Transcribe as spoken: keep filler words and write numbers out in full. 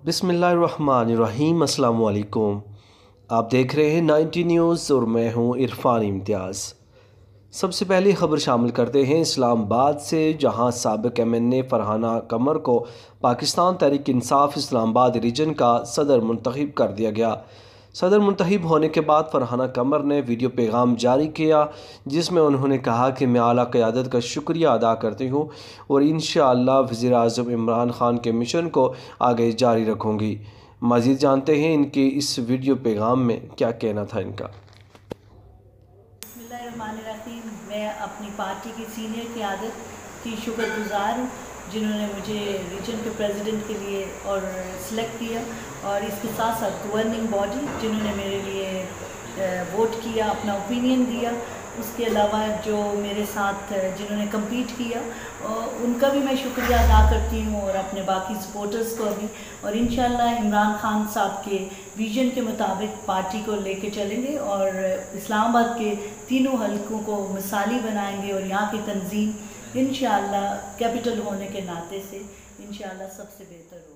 बिस्मिल्लाहिर्रहमानिर्रहीम। अस्सलाम वालेकुम। आप देख रहे हैं नाइन्टी न्यूज़ और मैं हूं इरफान इम्तियाज़। सबसे पहले खबर शामिल करते हैं इस्लामाबाद से, जहां साबिक M N A Farhana Qamar को पाकिस्तान तहरीक इंसाफ इस्लामाबाद रीजन का सदर मुंतखब कर दिया गया। सदर मुंतखब होने के बाद फरहाना कमर ने वीडियो पैगाम जारी किया, जिसमें उन्होंने कहा कि मैं आला क़यादत का शुक्रिया अदा करती हूँ और इंशाअल्लाह वज़ीर आज़म इमरान ख़ान के मिशन को आगे जारी रखूँगी। मज़ीद जानते हैं इनके इस वीडियो पैगाम में क्या कहना था इनका। मैं अपनी पार्टी की सीनियर क़यादत की शुक्रगुज़ार हूँ, जिन्होंने मुझे रीजन के प्रेसिडेंट के लिए और सिलेक्ट किया, और इसके साथ साथ गवर्निंग बॉडी जिन्होंने मेरे लिए वोट किया, अपना ओपिनियन दिया। उसके अलावा जो मेरे साथ जिन्होंने कम्पीट किया उनका भी मैं शुक्रिया अदा करती हूँ, और अपने बाकी सपोर्टर्स को भी। और इंशाअल्लाह इमरान खान साहब के विजन के मुताबिक पार्टी को लेके चलेंगे और इस्लामाबाद के तीनों हलकों को मिसाली बनाएंगे, और यहाँ की तंजीम इंशाअल्लाह कैपिटल होने के नाते से इंशाअल्लाह सबसे बेहतर हो।